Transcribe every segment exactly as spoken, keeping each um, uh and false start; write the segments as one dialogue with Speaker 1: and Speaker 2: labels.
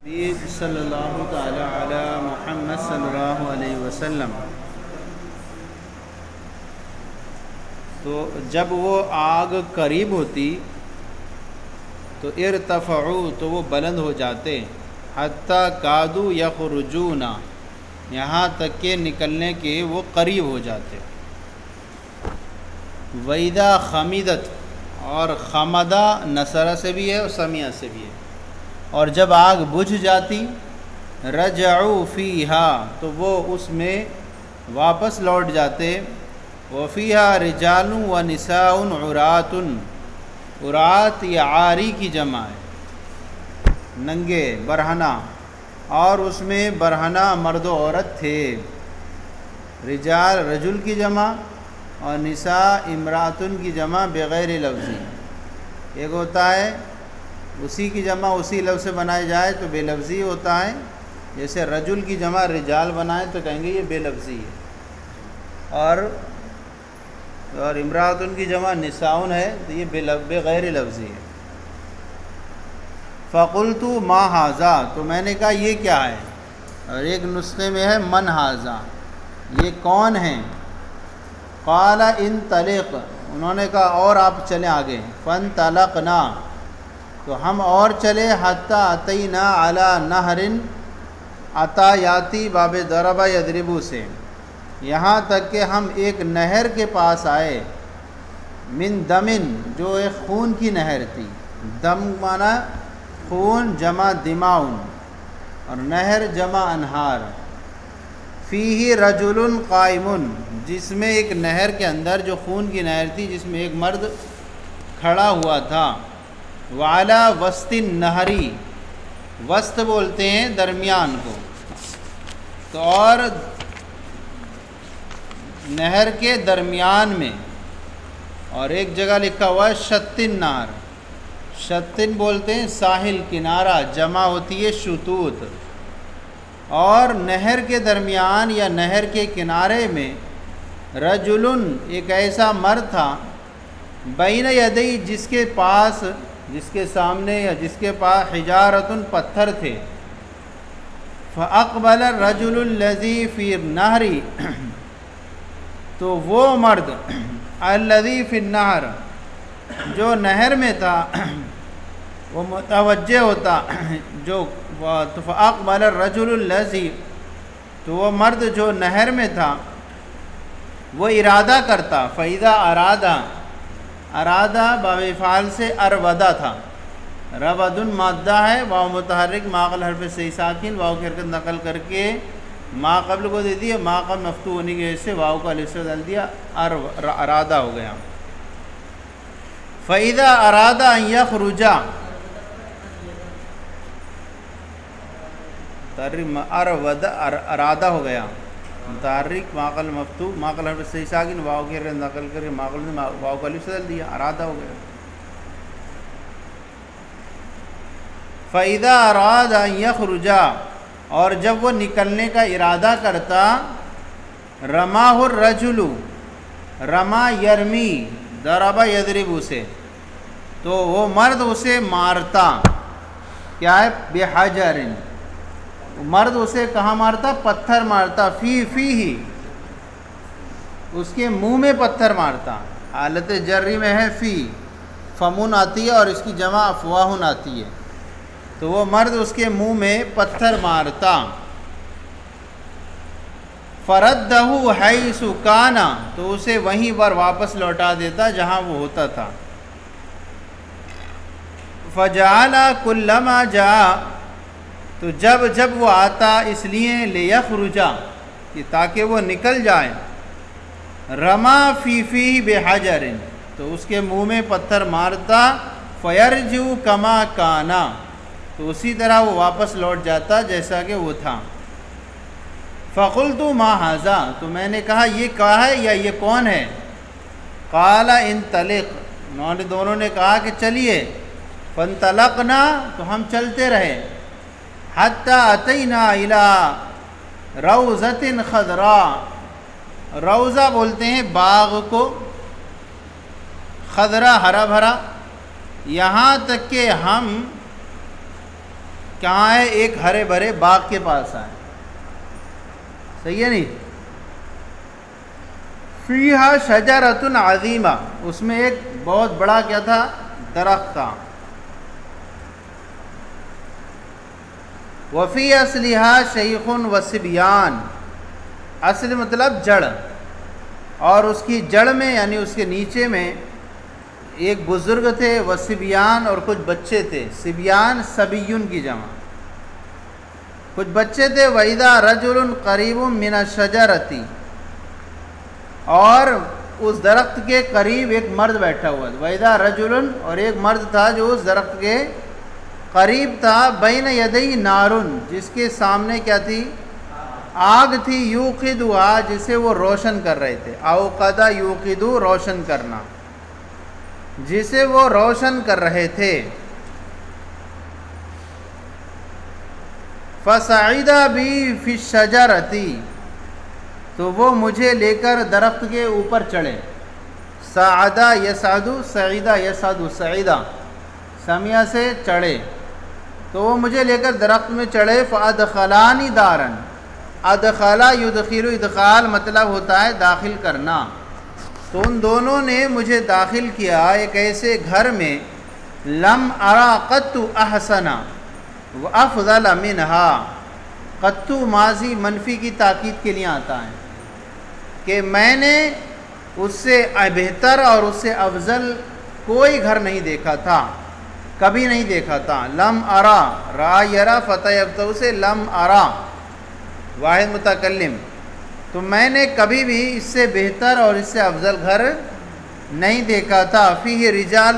Speaker 1: صلی اللہ تعالی علی محمد صلی اللہ علیہ وسلم۔ تو جب وہ آگ قریب ہوتی تو ارتفعوا تو وہ بلند ہو جاتے، حتیٰ کادو یخرجون یہاں تک کہ نکلنے کے وہ قریب ہو جاتے۔ وَإِذَا خَمِدَتْ اور خمدہ نصرہ سے بھی ہے اور سمیہ سے بھی ہے، اور جب آگ بجھ جاتی رجعوا فیہا تو وہ اس میں واپس لوٹ جاتے۔ وفیہا رجال و نساء عرات، عرات یہ عاری کی جمع ہے، ننگے برہنہ، اور اس میں برہنہ مرد و عورت تھے۔ رجال رجل کی جمع اور نساء امراتن کی جمع بغیر لفظی۔ ایک ہوتا ہے اسی کی جمع اسی لفظ سے بنائی جائے تو بے لفظی ہوتا ہے، جیسے رجل کی جمع رجال بنائیں تو کہیں گے یہ بے لفظی ہے، اور اور امراتن کی جمع نساؤن ہے تو یہ بغیر لفظی ہے۔ فقلت ما ھذا تو میں نے کہا یہ کیا ہے، اور ایک نسخے میں ہے من ھذا یہ کون ہیں۔ قال انطلق انہوں نے کہا اور آپ چلیں آگے۔ فانطلقنا تو ہم اور چلے، حتی اتینا علی نہر عطا یاتی باب ضرب یضرب سے، یہاں تک کہ ہم ایک نہر کے پاس آئے، من دمن جو ایک خون کی نہر تھی، دم مانا خون جمع دماؤن اور نہر جمع انہار۔ فیہ رجل قائم جس میں ایک نہر کے اندر جو خون کی نہر تھی جس میں ایک مرد کھڑا ہوا تھا۔ وعلی وسط النہری وسط بولتے ہیں درمیان کو، تو اور نہر کے درمیان میں، اور ایک جگہ لکھا ہوا ہے شتن نہر، شتن بولتے ہیں ساحل کنارہ، جمع ہوتی ہے شتوت، اور نہر کے درمیان یا نہر کے کنارے میں رجلن ایک ایسا مرد تھا، بین یدی جس کے پاس جس کے سامنے یا جس کے پاس حجارتن پتھر تھے۔ فاقبل الرجل الذی فی النہر تو وہ مرد الذی فی النہر جو نہر میں تھا وہ متوجہ ہوتا جو فاقبل الرجل الذی تو وہ مرد جو نہر میں تھا وہ ارادہ کرتا۔ فاذا ارادہ ارادہ باب فعل سے ارودا تھا، رودن مادہ ہے، واو متحرک ما قبل حرف صحیح ساکن، واو کی حرکت نقل کر کے ما قبل کو دے دیا، ما قبل مفتوح ہونے کی وجہ سے واو کو الف سے ڈال دیا، ارادہ ہو گیا۔ فاذا ارادہ ان یخرج ارودا ارادہ ہو گیا، متحرک ما قبل مفتوح ما قبل حرف صحیح ساکن، واو کی حرکت نقل کر کے ما قبل واو کو الف سے ڈال دیا، ارادہ ہو گیا۔ فَإِذَا أَرَادَ أَن يَخْرُجَ اور جب وہ نکلنے کا ارادہ کرتا، رماہ الرجل رما یرمی ضرب یضرب سے تو وہ مرد اسے مارتا، کیا ہے بحجر، مرد اسے کہاں مارتا، پتھر مارتا، فی فی ہی اس کے منہ میں پتھر مارتا، حالت جری میں ہے فی، فمون آتی ہے اور اس کی جمع افواہن آتی ہے، تو وہ مرد اس کے منہ میں پتھر مارتا۔ فردہ حیث کان تو اسے وہیں پر واپس لوٹا دیتا جہاں وہ ہوتا تھا۔ فجعل کلما جاء تو جب جب وہ آتا اس لیے لیخرج کہ تاکہ وہ نکل جائے، رما فی فی بحجر تو اس کے منہ میں پتھر مارتا، فیرجع کما کانا تو اسی طرح وہ واپس لوٹ جاتا جیسا کہ وہ تھا۔ فقلت ما ھذا تو میں نے کہا یہ کہا ہے یا یہ کون ہے۔ قال انطلق انہوں نے دونوں نے کہا کہ چلیے۔ فانطلقنا تو ہم چلتے رہے، حتی اتینا الی روضۃ خضراء، روضہ بولتے ہیں باغ کو، خضرا ہرا بھرا، یہاں تک کہ ہم کہاں ہے؟ ایک ہرے بھرے باغ کے پاس آئے. صحیح ہے نہیں؟ فیہا شجرۃ عظیمہ، اس میں ایک بہت بڑا کیا تھا؟ درخت تھا. وفی اصلہا شیخ و صبیان، اصل مطلب جڑ، اور اس کی جڑ میں یعنی اس کے نیچے میں ایک بزرگ تھے، و صبیان، اور کچھ بچے تھے. صبیان صبیون کی جمع، کچھ بچے تھے. وَإِذَا رَجُلٌ قَرِيبٌ مِّنَ الشَّجَرَةِ، اور اس درخت کے قریب ایک مرد بیٹھا ہوا تھا. وَإِذَا رَجُلٌ، اور ایک مرد تھا جو اس درخت کے قریب تھا. بَيْنَ يَدَيْهِ نَارٌ، جس کے سامنے کیا تھی؟ آگ تھی. یوقدها، جسے وہ روشن کر رہے تھے. اوقد یوقد، روشن کرنا، جسے وہ روشن کر رہے تھے. فَصَعِدَ بِي فِي الشَّجَرَةِ، تو وہ مجھے لے کر درخت کے اوپر چڑھے. صعدہ یصعد، صعیدہ یصعد، صعیدہ سمیہ سے چڑھے، تو وہ مجھے لے کر درخت میں چڑھے. فَأَدْخَلَانِ دَارًا، ادخلا یدخل، ادخال مطلب ہوتا ہے داخل کرنا. تو ان دونوں نے مجھے داخل کیا ایک ایسے گھر میں. لم ارا قط احسن وافضل منہا، قطو ماضی منفی کی تاکید کے لیے آتا ہے کہ میں نے اس سے بہتر اور اس سے افضل کوئی گھر نہیں دیکھا تھا، کبھی نہیں دیکھا تھا. لم ارا، را یرا فتح یفتح سے لم ارا، واحد متکلم، تو میں نے کبھی بھی اس سے بہتر اور اس سے افضل گھر نہیں دیکھا تھا. فیہ رجال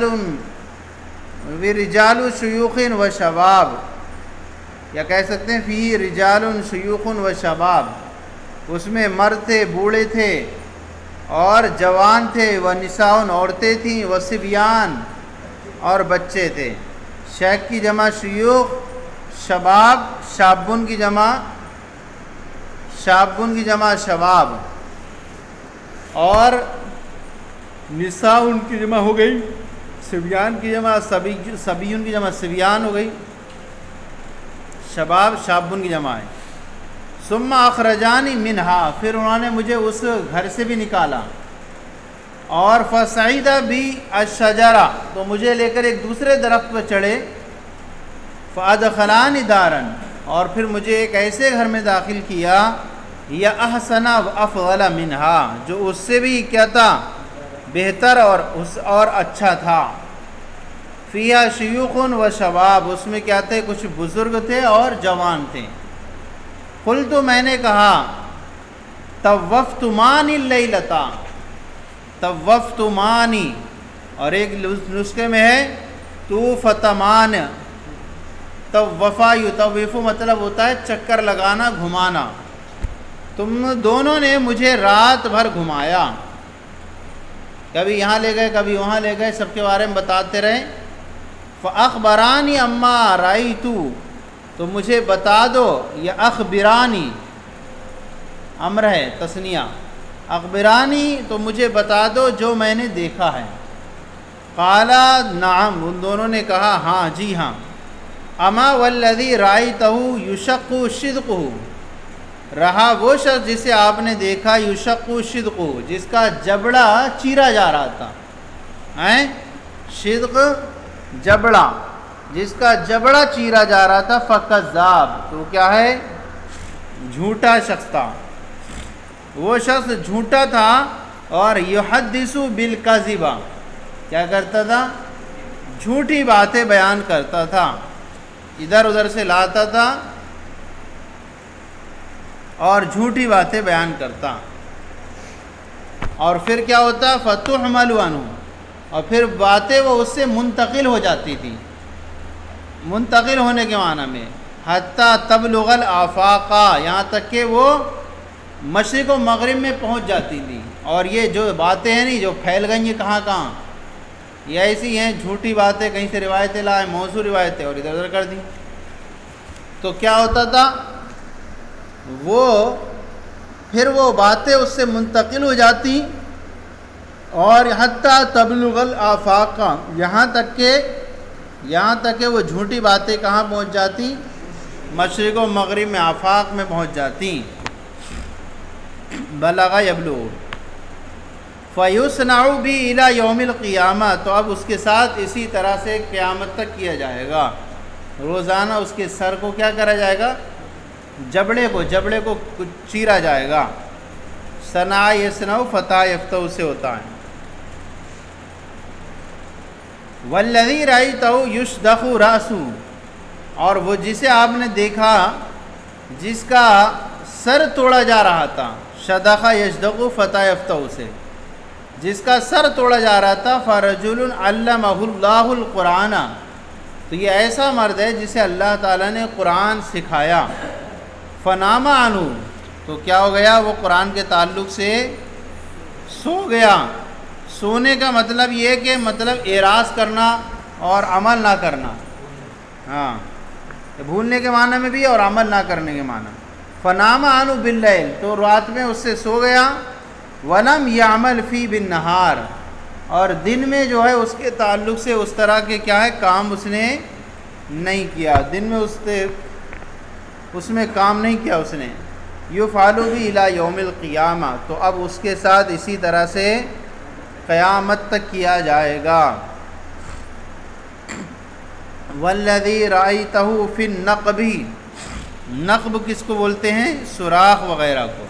Speaker 1: رجال شیوخ و شباب، یا کہہ سکتے ہیں فیہ رجال شیوخ و شباب، اس میں مرد تھے، بوڑھے تھے اور جوان تھے. و نساء، عورتیں تھیں. و صبیان، اور بچے تھے. شیخ کی جمع شیوخ، شباب شابن کی جمع شابن کی جمع شباب، اور نساء ان کی جمع ہو گئی صبیان کی جمع صبی صبیون کی جمع صبیان ہو گئی. شباب شابن کی جمع ہے. ثم اخرجانی منہا، پھر انہوں نے مجھے اس گھر سے بھی نکالا. اور فصعد بی الشجرہ، تو مجھے لے کر ایک دوسرے درخت پر چڑھے. فادخلانی دارا، اور پھر مجھے ایک ایسے گھر میں داخل کیا. یا احسن و افضل منہا، جو اس سے بھی کیا تھا؟ بہتر اور اس اور اچھا تھا. فیہا شیوخ و شباب، اس میں کیا تھے؟ کچھ بزرگ تھے اور جوان تھے. قلت، میں نے کہا طوفتمانی اللیلۃ، طوفتمانی، اور ایک نسخے میں ہے طوفتمان. طوفا یطوف مطلب ہوتا ہے چکر لگانا، گھمانا. تم دونوں نے مجھے رات بھر گھمایا، کبھی یہاں لے گئے کبھی وہاں لے گئے، سب کے بارے میں بتاتے رہے. فاخبرانی اما رأیت، تو مجھے بتا دو. یا اخبرانی امر ہے تثنیہ، اخبرانی تو مجھے بتا دو جو میں نے دیکھا ہے. قالا نعم، ان دونوں نے کہا ہاں جی ہاں. اما والذی رأیتہ یشق شدقہ، رہا وہ شخص جسے آپ نے دیکھا یشق شدقہ، جس کا جبڑا چیرا جا رہا تھا. ہیں شدق جبڑا، جس کا جبڑا چیرا جا رہا تھا. فکذاب، تو کیا ہے؟ جھوٹا شخص تھا. وہ شخص جھوٹا تھا. اور یحدث بالکذب، کیا کرتا تھا؟ جھوٹی باتیں بیان کرتا تھا، ادھر ادھر سے لاتا تھا اور جھوٹی باتیں بیان کرتا. اور پھر کیا ہوتا؟ فتحمل عنہ، اور پھر باتیں وہ اس سے منتقل ہو جاتی تھی. منتقل ہونے کے معنی میں حتی تبلغ الآفاق، یہاں تک کہ وہ مشرق و مغرب میں پہنچ جاتی تھی. اور یہ جو باتیں ہیں نہیں جو پھیل گئی ہیں کہاں کہاں، یہ ایسی ہیں جھوٹی باتیں، کہیں سے روایتیں لائے، موضوع روایتیں، اور ادھر ادھر کر دیں. تو کیا ہوتا تھا؟ وہ پھر وہ باتیں اس سے منتقل ہو جاتی. اور حتی تبلغ الآفاق، یہاں تک کہ یہاں تک کہ وہ جھوٹی باتیں کہاں پہنچ جاتی؟ مشرق و مغرب میں آفاق میں پہنچ جاتی. بلغ یبلغ فیصنع بی الی یوم القیامہ، تو اب اس کے ساتھ اسی طرح سے قیامت تک کیا جائے گا. روزانہ اس کے سر کو کیا کرا جائے گا؟ جبڑے کو جبڑے کو چیرا جائے گا. صنع یصنع فتح یفتح سے ہوتا ہے. والذی رأیتہ یشدخ رأسہ، اور وہ جسے آپ نے دیکھا جس کا سر توڑا جا رہا تھا. شدخ یشدخ فتح یفتح سے، جس کا سر توڑا جا رہا تھا. فرجل علمہ اللہ القرآن، تو یہ ایسا مرد ہے جسے اللہ تعالیٰ نے قرآن سکھایا. فنام عنہ، تو کیا ہو گیا؟ وہ قرآن کے تعلق سے سو گیا. سونے کا مطلب یہ کہ مطلب اعراض کرنا اور عمل نہ کرنا، ہاں بھولنے کے معنی میں بھی اور عمل نہ کرنے کے معنی. فنام عنہ باللیل، تو رات میں اس سے سو گیا. ولم یعمل فی بالنہار، اور دن میں جو ہے اس کے تعلق سے اس طرح کے کیا ہے کام اس نے نہیں کیا. دن میں اس سے اس میں کام نہیں کیا اس نے. یفعل بی الی یوم القیامہ، تو اب اس کے ساتھ اسی طرح سے قیامت تک کیا جائے گا. والذی رأیتہ فی النقب، نقب کس کو بولتے ہیں؟ سوراخ وغیرہ کو.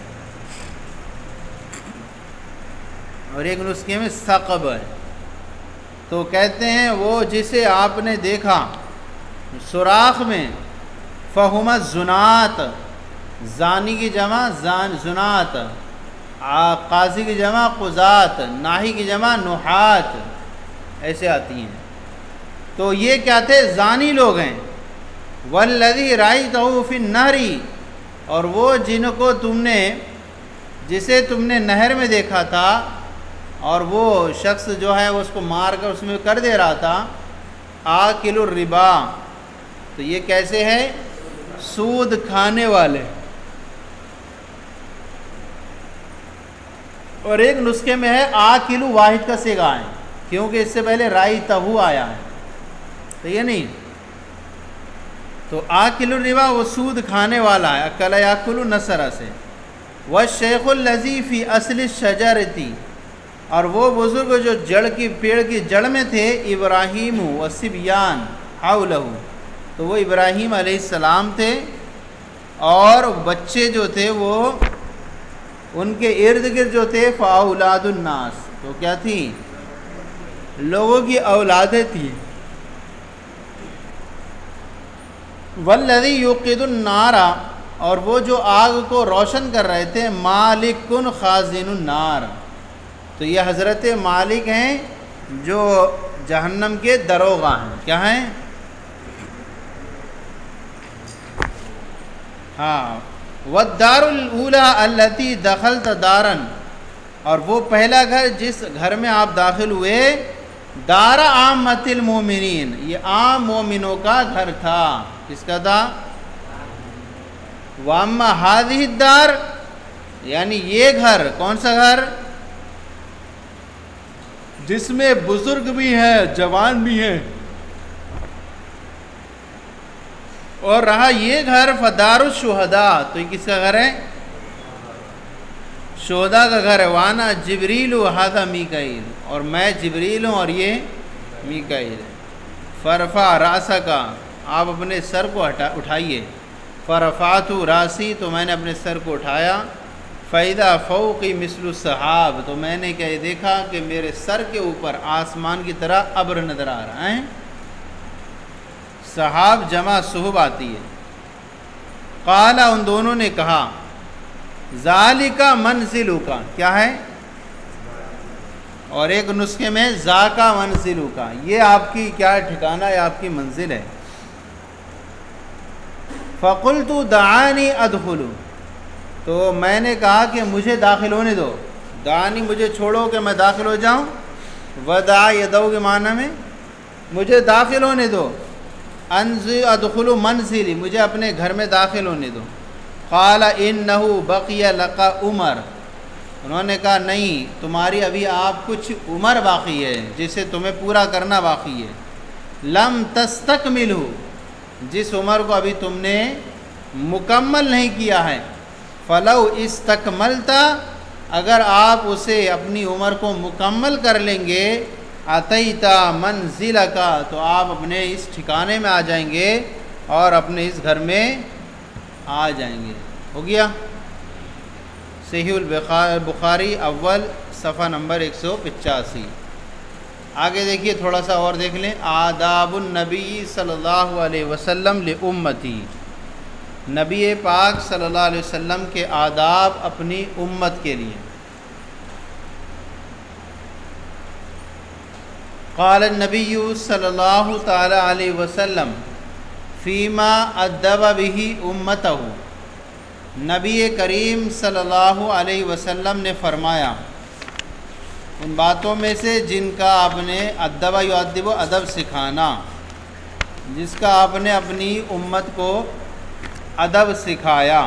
Speaker 1: اور ایک نسخے میں ثقب ہے. تو کہتے ہیں وہ جسے آپ نے دیکھا سوراخ میں، فہم الزنات، زانی کی جمع زان زنات، قاضی کی جمع قضات، ناہی کی جمع نحات، ایسے آتی ہیں. تو یہ کیا تھے؟ زانی لوگ ہیں. والذی رأیتہ فی النہر، اور وہ جن کو تم نے جسے تم نے نہر میں دیکھا تھا، اور وہ شخص جو ہے اس کو مار کر اس میں کر دے رہا تھا. آکل الربا، تو یہ کیسے ہے؟ سود کھانے والے. اور ایک نسخے میں ہے آکل واحد کا صیغہ ہے، کیونکہ اس سے پہلے رأیتہ آیا ہے، تو یہ نہیں. تو آکل الربا وہ سود کھانے والا ہے، اکل یاکل نصرہ سے. والشیخ الذی فی اصل الشجرۃ، اور وہ بزرگ جو جڑ کی پیڑ کی جڑ میں تھے. ابراہیم والصبیان حولہ، تو وہ ابراہیم علیہ السلام تھے اور بچے جو تھے وہ ان کے ارد گرد جو تھے. فاولاد الناس، تو کیا تھی؟ لوگوں کی اولادیں تھیں. والذی یوقد النار، اور وہ جو آگ کو روشن کر رہے تھے. مالک خازن النار، تو یہ حضرت مالک ہیں جو جہنم کے دروغہ ہیں. کیا ہیں؟ ہاں. والدار الاولی التی دخلت دارن، اور وہ پہلا گھر جس گھر میں آپ داخل ہوئے. دار عامۃ المومنین، یہ عام مومنوں کا گھر تھا. کس کا تھا؟ واما ہذہ الدار، یعنی یہ گھر. کون سا گھر؟ جس میں بزرگ بھی ہیں جوان بھی ہیں. اور رہا یہ گھر فدار الشہداء، تو یہ کس کا گھر ہے؟ شہداء کا گھر ہے. وانا جبریل ھذا میکائیل، اور میں جبریل ہوں اور یہ میکائیل ہے. فرفع راسک، آپ اپنے سر کو ہٹا اٹھائیے. فرفعت راسی، تو میں نے اپنے سر کو اٹھایا. فیدا فوقی مثل السحاب، تو میں نے کیا دیکھا کہ میرے سر کے اوپر آسمان کی طرح ابر نظر آ رہا ہے. سحاب جمع صحب آتی ہے. قال، ان دونوں نے کہا. ذالک منزلک، کیا ہے؟ اور ایک نسخے میں ذاکا منزلک، یہ آپ کی کیا ٹھکانہ ہے؟ آپ کی منزل ہے. فقلت دعانی ادخل، تو میں نے کہا کہ مجھے داخل ہونے دو. دعانی، مجھے چھوڑو کہ میں داخل ہو جاؤں. ودع یدو کے معنی میں مجھے داخل ہونے دو. انزل ادخل منزلی، مجھے اپنے گھر میں داخل ہونے دو. قال انہ بقی لک عمر، انہوں نے کہا نہیں، تمہاری ابھی آپ کچھ عمر باقی ہے جسے تمہیں پورا کرنا باقی ہے. لم تستکملہ، جس عمر کو ابھی تم نے مکمل نہیں کیا ہے، فلو استکملتا، اگر آپ اسے اپنی عمر کو مکمل کر لیں گے، اتیتا منزلک، تو آپ اپنے اس ٹھکانے میں آ جائیں گے اور اپنے اس گھر میں آ جائیں گے۔ ہو گیا؟ صحیح البخاری اول صفحہ نمبر ایک سو پچاسی۔ آگے دیکھیے، تھوڑا سا اور دیکھ لیں۔ آداب النبی صلی اللہ علیہ وسلم لامتی، نبی پاک صلی اللہ علیہ وسلم کے آداب اپنی امت کے لیے۔ قال النبی صلی اللہ تعالی علیہ وسلم فیما ادب به امتہ، نبی کریم صلی اللہ علیہ وسلم نے فرمایا ان باتوں میں سے جن کا آپ نے ادب یؤدب ادب سکھانا، جس کا آپ نے اپنی امت کو ادب سکھایا،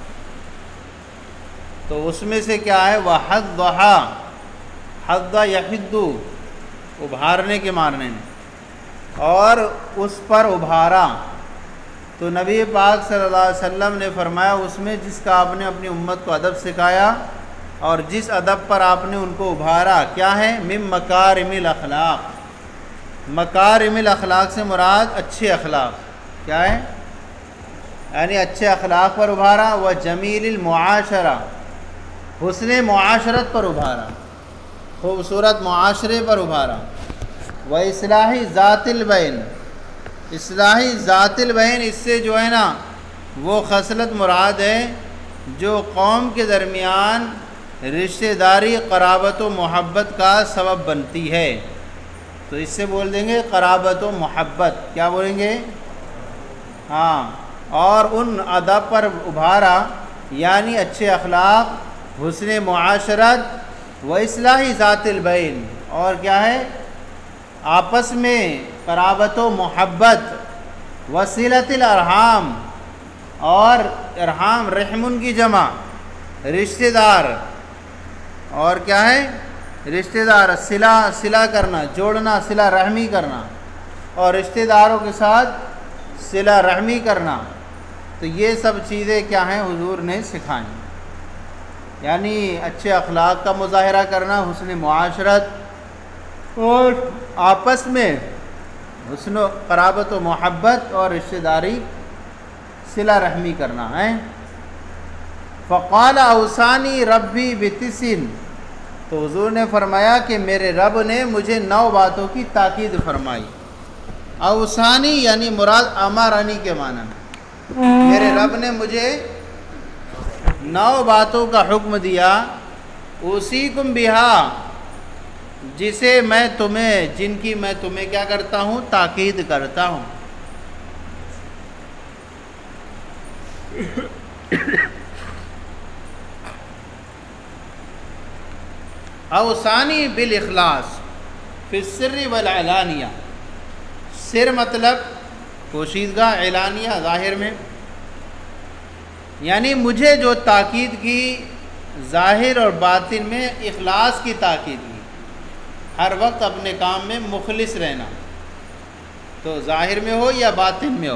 Speaker 1: تو اس میں سے کیا ہے؟ وحضھا، حض یحض، ابھارنے کے معنی میں، اور اس پر ابھارا۔ تو نبی پاک صلی اللہ علیہ وسلم نے فرمایا اس میں جس کا آپ نے اپنی امت کو ادب سکھایا اور جس ادب پر آپ نے ان کو ابھارا، کیا ہے؟ من مکارم الاخلاق، مکارم الاخلاق سے مراد اچھے اخلاق، کیا ہے؟ یعنی اچھے اخلاق پر ابھارا، و جمیل المعاشرہ، حسن معاشرت پر ابھارا، خوبصورت معاشرے پر ابھارا، و اصلاحی ذات البین، اصلاحی ذات البین، اس سے جو ہے نا وہ خصلت مراد ہے جو قوم کے درمیان رشتہ داری، قرابت و محبت کا سبب بنتی ہے، تو اس سے بول دیں گے قرابت و محبت، کیا بولیں گے؟ ہاں، اور ان ادب پر ابھارا یعنی اچھے اخلاق، حسن معاشرت، و اصلاحی ذات البین، اور کیا ہے؟ آپس میں قرابت و محبت، وصلۃ الارحام، اور ارحام رحم کی جمع رشتہ دار، اور کیا ہے؟ رشتہ دار، صلہ صلہ کرنا، جوڑنا، صلہ رحمی کرنا، اور رشتہ داروں کے ساتھ صلہ رحمی کرنا، تو یہ سب چیزیں کیا ہیں؟ حضور نے سکھائیں، یعنی اچھے اخلاق کا مظاہرہ کرنا، حسن معاشرت، اور آپس میں حسن و قرابت و محبت اور رشتہ داری، صلہ رحمی کرنا ہے۔ فقال اوصانی ربی بتسع، تو حضور نے فرمایا کہ میرے رب نے مجھے نو باتوں کی تاکید فرمائی۔ اوصانی یعنی مراد امرانی کے معنی میں، میرے رب نے مجھے نو باتوں کا حکم دیا، اوصیکم بہا، جسے میں تمہیں جن کی میں تمہیں کیا کرتا ہوں؟ تاکید کرتا ہوں۔ اوصانی بالاخلاص فی السر والعلانیہ، سر مطلب پوشیدگی، اعلانیہ ظاہر میں، یعنی مجھے جو تاکید کی ظاہر اور باطن میں، اخلاص کی تاکید کی، ہر وقت اپنے کام میں مخلص رہنا، تو ظاہر میں ہو یا باطن میں ہو،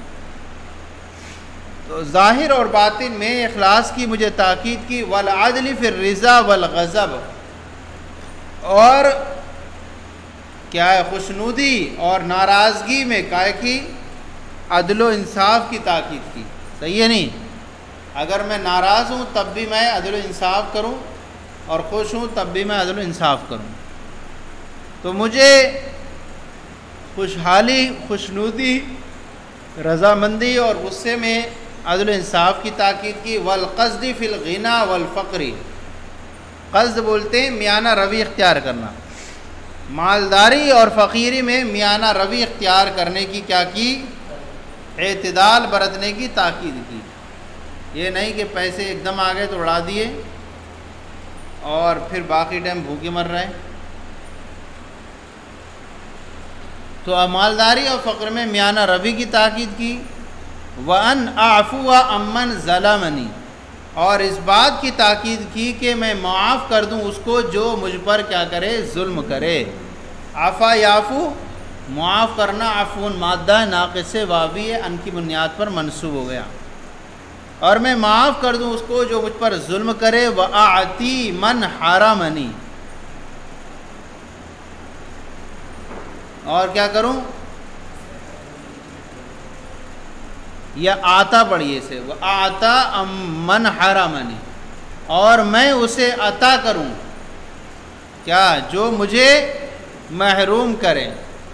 Speaker 1: تو ظاہر اور باطن میں اخلاص کی مجھے تاکید کی، والعدل فی الرضا والغضب، اور کیا ہے؟ خوشنودی اور ناراضگی میں کائے کی؟ عدل و انصاف کی تاکید کی۔ صحیح ہے نہیں؟ اگر میں ناراض ہوں تب بھی میں عدل و انصاف کروں، اور خوش ہوں تب بھی میں عدل و انصاف کروں، تو مجھے خوشحالی، خوشنودی، رضامندی اور غصے میں عدل و انصاف کی تاکید کی۔ والقصد فی الغنی والفقر، قصد بولتے ہیں میانہ روی اختیار کرنا، مالداری اور فقیری میں میانہ روی اختیار کرنے کی کیا کی؟ اعتدال برتنے کی تاکید کی۔ یہ نہیں کہ پیسے ایک دم آ گئے تو اڑا دیے اور پھر باقی ٹائم بھوکے مر رہے۔ تو مالداری اور فقر میں میانہ روی کی تاکید کی۔ وَأَنْ أَعْفُوَ عَمَّنْ ظَلَمَنِي، اور اس بات کی تاکید کی کہ میں معاف کر دوں اس کو جو مجھ پر کیا کرے؟ ظلم کرے۔ عفا یعفو معاف کرنا عفو مادہ ناقص واوی ہے، ان کی بنیاد پر منصوب ہو گیا، اور میں معاف کر دوں اس کو جو مجھ پر ظلم کرے، وَأَعْتِي مَنْ حَرَمَنِي، اور کیا کروں، یا آتا پڑھیے سے، وَأَعْتَى مَنْ حَرَمَنِي، اور میں اسے عطا کروں کیا، جو مجھے محروم کرے،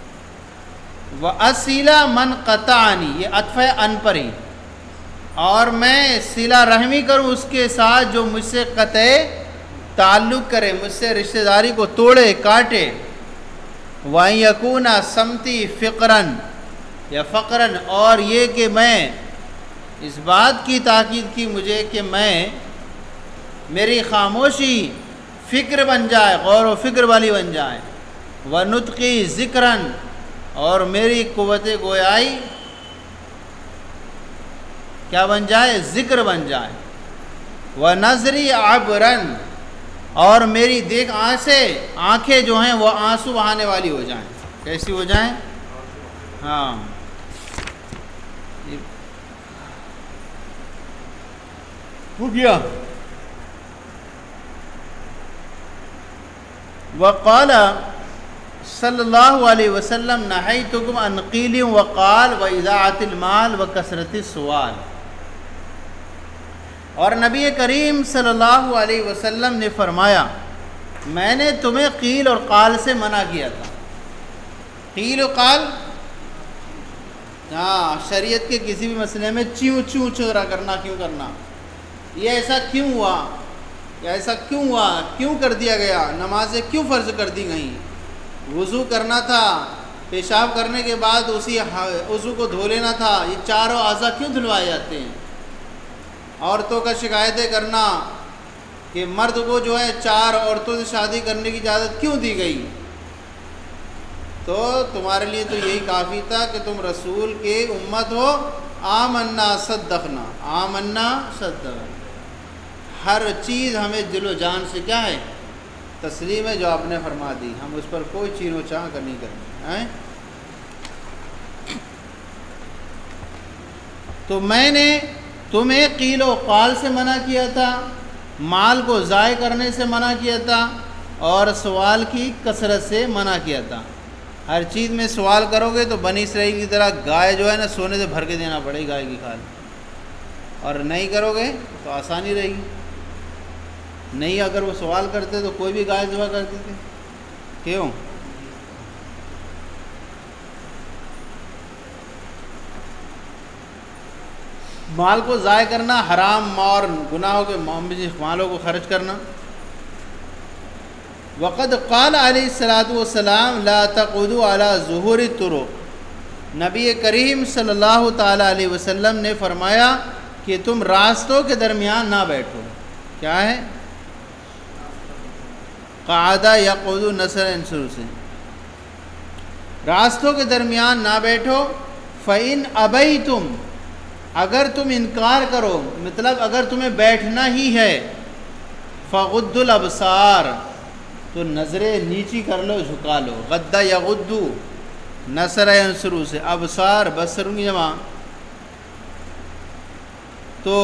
Speaker 1: وَأَصِلَ مَنْ قَطَعَنِي، یہ عطف ہے ان پر ہی، اور میں صلہ رحمی کروں اس کے ساتھ جو مجھ سے قطع تعلق کرے، مجھ سے رشتہ داری کو توڑے کاٹے، وَأَن يَكُونَ سَمْتِي فِقْرًا، یا فقراً، اور یہ کہ میں اس بات کی تاکید کی مجھے کہ میں میری خاموشی فکر بن جائے، غور و فکر والی بن جائے، وَنُطْقِي ذِكْرًا، اور میری قوت گویائی کیا بن جائے، ذکر بن جائے، وَنَظْرِي عَبْرًا، اور میری دیکھ آنکھیں آنکھیں جو ہیں وہ آنسو بہانے والی ہو جائیں، کیسی ہو جائیں، ہاں ہو گیا۔ وقال صلی اللہ علیہ وسلم نہیتکم عن قیل وقال واضاعۃ المال وکثرۃ السؤال، اور نبی کریم صلی اللہ علیہ وسلم نے فرمایا میں نے تمہیں قیل اور قال سے منع کیا تھا۔ قیل و قال، ہاں شریعت کے کسی بھی مسئلے میں چیوں چوں چورا کرنا، کیوں کرنا، یہ ایسا کیوں ہوا، یا ایسا کیوں ہوا، کیوں کر دیا گیا، نمازیں کیوں فرض کر دی گئیں، وضو کرنا تھا، پیشاب کرنے کے بعد اسی وضو کو دھو لینا تھا، یہ چاروں اعضاء کیوں دھلوائے جاتے ہیں، عورتوں کا شکایتیں کرنا کہ مرد کو جو ہے چار عورتوں سے شادی کرنے کی اجازت کیوں دی گئی، تو تمہارے لیے تو یہی کافی تھا کہ تم رسول کے امت ہو، آمنا صدقنا، آمنا صدقنا، ہر چیز ہمیں دل و جان سے کیا ہے، تسلیم ہے جو آپ نے فرما دی، ہم اس پر کوئی چین و چاہ کر نہیں کریں۔ تو میں نے تمہیں قیل و قال سے منع کیا تھا، مال کو ضائع کرنے سے منع کیا تھا، اور سوال کی کثرت سے منع کیا تھا۔ ہر چیز میں سوال کرو گے تو بنی اسرائیل کی طرح گائے جو ہے نا سونے سے بھر کے دینا پڑے گی گائے کی کھال، اور نہیں کرو گے تو آسانی رہے گی۔ نہیں اگر وہ سوال کرتے تو کوئی بھی گائے ذبح کرتے تھے، کیوں؟ مال کو ضائع کرنا حرام اور گناہوں کے مالوں کو خرچ کرنا۔ وقد قال علیہ الصلاۃ والسلام لا تقعدوا على ظہور الطرق، نبی کریم صلی اللہ تعالیٰ علیہ وسلم نے فرمایا کہ تم راستوں کے درمیان نہ بیٹھو، کیا ہے، قعدہ یقعد نصر انصر سے، راستوں کے درمیان نہ بیٹھو، فَإِنْ أَبَيْتُمْ، اگر تم انکار کرو، مطلب اگر تمہیں بیٹھنا ہی ہے، فَغُضُّ الْأَبْصَارَ، تو نظریں نیچی کر لو، جھکا لو، غدّ یغُضُّ نصر ینصر سے، ابصار بصر کی جمع، تو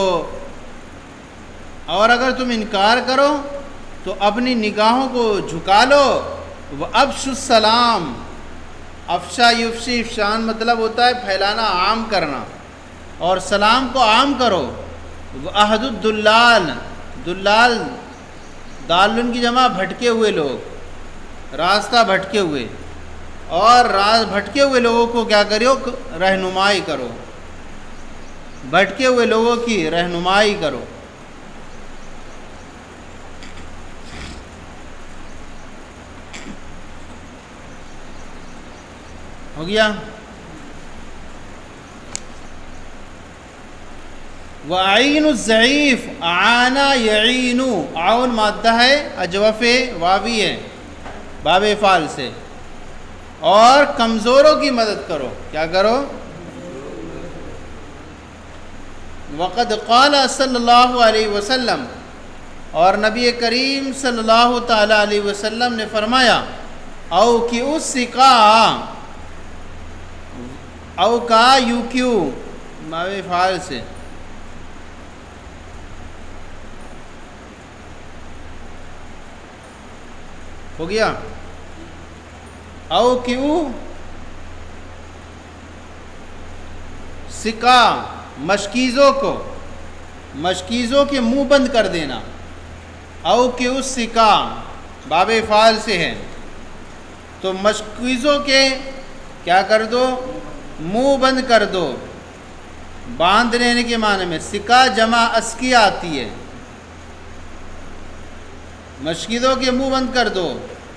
Speaker 1: اور اگر تم انکار کرو تو اپنی نگاہوں کو جھکا لو، وَأَفْشُوا السَّلَامَ، افشا یفشی، افشان مطلب ہوتا ہے پھیلانا، عام کرنا، اور سلام کو عام کرو، وَأَحْدُ الدُّلَّالِ، دلال دالن کی جمع بھٹکے ہوئے لوگ، راستہ بھٹکے ہوئے، اور راز بھٹکے ہوئے لوگوں کو کیا کرو، رہنمائی کرو، بھٹکے ہوئے لوگوں کی رہنمائی کرو۔ ہو گیا۔ وَعَيْنُ الضعیف، عانى يعین، عون مادہ ہے، اجوف واوی ہے باب فعل سے، اور کمزوروں کی مدد کرو، کیا کرو، وقد قال صلی اللہ علیہ وسلم، اور نبی کریم صلی اللہ تعالی علیہ وسلم نے فرمایا، او کہ اس سکا، او کا یو کیو ماوی فعال سے ہو گیا. او کیو سکا مشکیزوں کو مشکیزوں کے منہ بند کر دینا. او کیو سکا باب فعال سے ہے تو مشکیزوں کے کیا کر دو منہ بند کر دو باندھ لینے کے معنی میں. سکا جمع اسکی آتی ہے مشکیزوں کے منہ بند کر دو.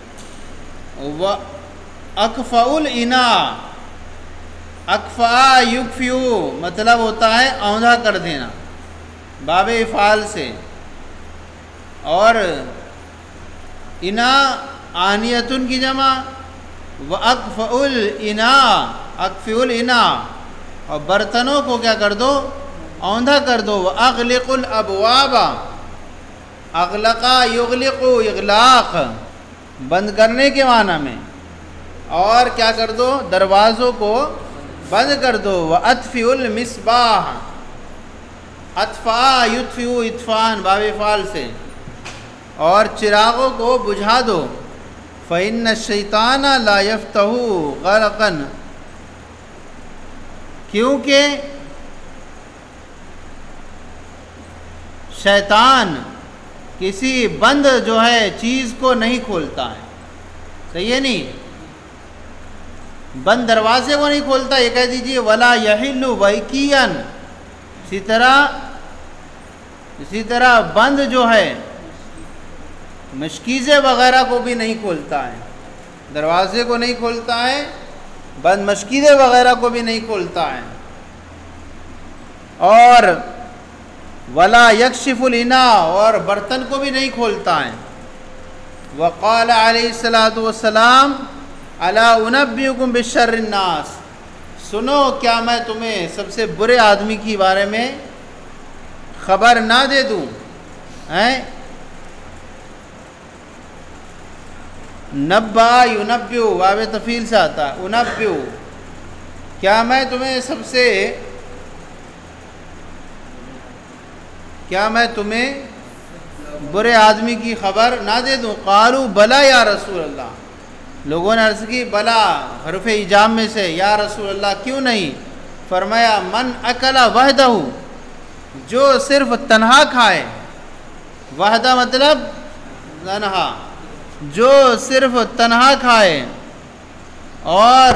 Speaker 1: اکفاء الانا اکفا یکفیو مطلب ہوتا ہے اوندھا کر دینا باب افعال سے. اور انا آنیتن کی جمع و اکفاء الانا اکفی الانا اور برتنوں کو کیا کر دو اوندھا کر دو. و اغلق الابواب اغلقا یغلق اغلاق بند کرنے کے معنی میں. اور کیا کر دو دروازوں کو بند کر دو. وَأَطْفِئُ الْمِصْبَاحَ اطفاء یطفئ اطفان باب فعال سے. اور چراغوں کو بجھا دو. فَإِنَّ الشَّيْطَانَ لَا يَفْتَحُ غَلَقًا کیونکہ شیطان کسی بند جو ہے چیز کو نہیں کھولتا ہے. صحیح ہے نہیں بند دروازے کو نہیں کھولتا. یہ کہہ دیجئے ولا یحل ویکیا اسی طرح اسی طرح بند جو ہے مشکیزیں وغیرہ کو بھی نہیں کھولتا ہے. دروازے کو نہیں کھولتا ہے بند مشکیزیں وغیرہ کو بھی نہیں کھولتا ہے. اور ولا یکشف الانا اور برتن کو بھی نہیں کھولتا ہے. وقال علیہ الصلوۃ والسلام الا انبئکم بشر الناس سنو کیا میں تمہیں سب سے برے آدمی کے بارے میں خبر نہ دے دوں. ہیں نبا ینبئ باب تفعیل سے آتا ہے. انبئ کیا میں تمہیں سب سے کیا میں تمہیں برے آدمی کی خبر نہ دے دوں. قالوا بلا یا رسول اللہ لوگوں نے عرض کی بلا حرف ایجاب میں سے یا رسول اللہ کیوں نہیں. فرمایا من اکل وحدہ جو صرف تنہا کھائے. وحدہ مطلب تنہا جو صرف تنہا کھائے. اور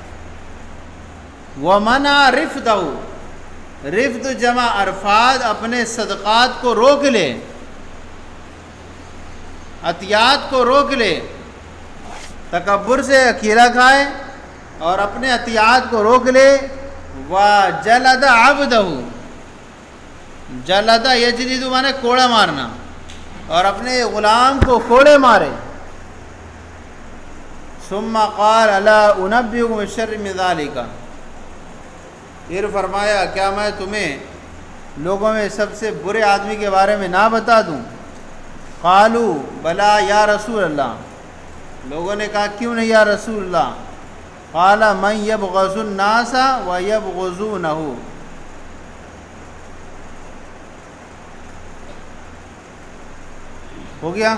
Speaker 1: ومنع رفدہ رفد جمع عرفات اپنے صدقات کو روک لے عطیات کو روک لے. تکبر سے اکیلا کھائے اور اپنے عطیات کو روک لے. وجلد عبدہ جلد یجلد مانے کوڑا مارنا اور اپنے غلام کو کوڑے مارے. ثم قال الا انبئکم بشر من ذلک پھر فرمایا کیا میں تمہیں لوگوں میں سب سے برے آدمی کے بارے میں نہ بتا دوں. قالوا بلا یا رسول اللہ لوگوں نے کہا کیوں نہیں یا رسول اللہ. قال من یبغض الناس ویبغضونہ ہو گیا.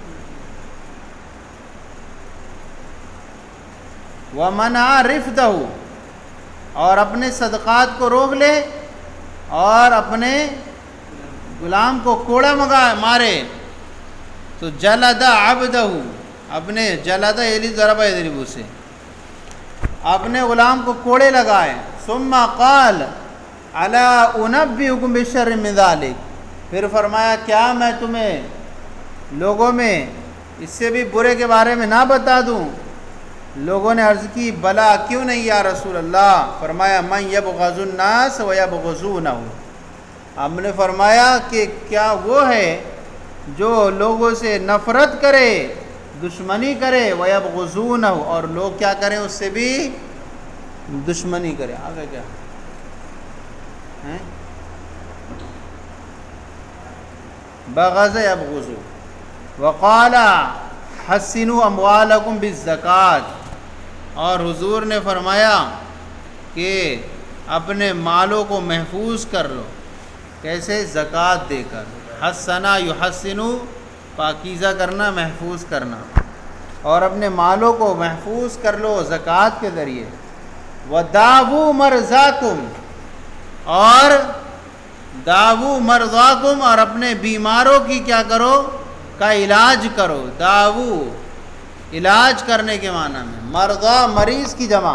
Speaker 1: ومنع رفدہ اور اپنے صدقات کو روک لے اور اپنے غلام کو کوڑا مگا مارے. تو جلد عبدہ اپنے جلد یلی ضرب یضرب سے اپنے غلام کو کوڑے لگائے. ثم قال الا انبئکم بشر من ذلک پھر فرمایا کیا میں تمہیں لوگوں میں اس سے بھی برے کے بارے میں نہ بتا دوں. لوگوں نے عرض کی بلا کیوں نہیں یا رسول اللہ. فرمایا من یبغض الناس ویبغضونہ ہم نے فرمایا کہ کیا وہ ہے جو لوگوں سے نفرت کرے دشمنی کرے ویبغضونہ اور لوگ کیا کریں اس سے بھی دشمنی کرے. آگے کیا ہیں بغض یبغض. وقال حسنوا اموالکم بالزکوٰۃ اور حضور نے فرمایا کہ کہ اپنے مالوں کو محفوظ کر لو. کیسے؟ زکوٰۃ دے کر. حسنا یحسنو، پاکیزہ کرنا، محفوظ کرنا، اور اپنے مالوں کو محفوظ کر لو زکوٰۃ کے ذریعے. وَدَاوُوا مَرْضَاكُمْ، اور داوو مرضاکم، اور اپنے بیماروں کی کیا کرو؟ کا علاج کرو. داوو علاج کرنے کے معنی میں، مرضا مریض کی جمع.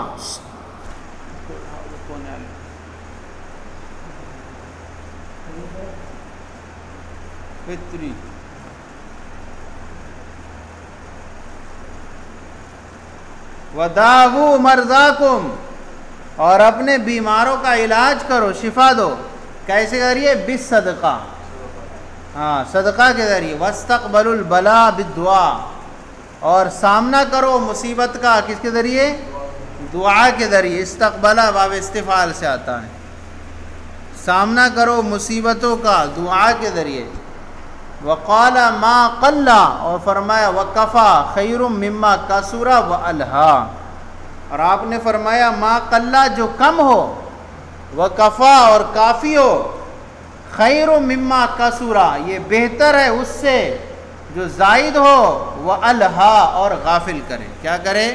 Speaker 1: فطری وَدَاوُوا مَرْضَاكُمْ، اور اپنے بیماروں کا علاج کرو، شفا دو. کیسے کریے؟ بالصدقہ، ہاں صدقہ کے ذریعے. وَاسْتَقْبَلُوا الْبَلَاءَ بِالدُّعَاء، اور سامنا کرو مصیبت کا کس کے ذریعے؟ دعا کے ذریعے. استقبلا باب استفعال سے آتا ہے. سامنا کرو مصیبتوں کا دعا کے ذریعے. وقال ما قل، اور فرمایا وکفا خیر مما کثر والہا، اور آپ نے فرمایا ما قل، جو کم ہو، وکفا، اور کافی ہو، خیر مما کثر، یہ بہتر ہے اس سے جو زائد ہو، والہا، اور غافل کرے. کیا کرے؟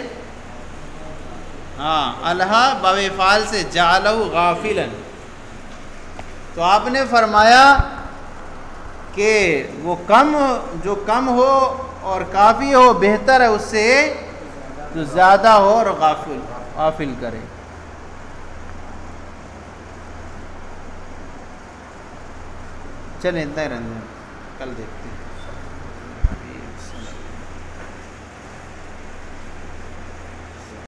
Speaker 1: ہاں الہا باب فعال سے جعلہ غافلا. تو آپ نے فرمایا کہ وہ کم، جو کم ہو اور کافی ہو، بہتر ہے اس سے جو زیادہ ہو اور غافل غافل کرے. چلیں اتنا ہی رہنے دیں، کل دیکھتے ہیں.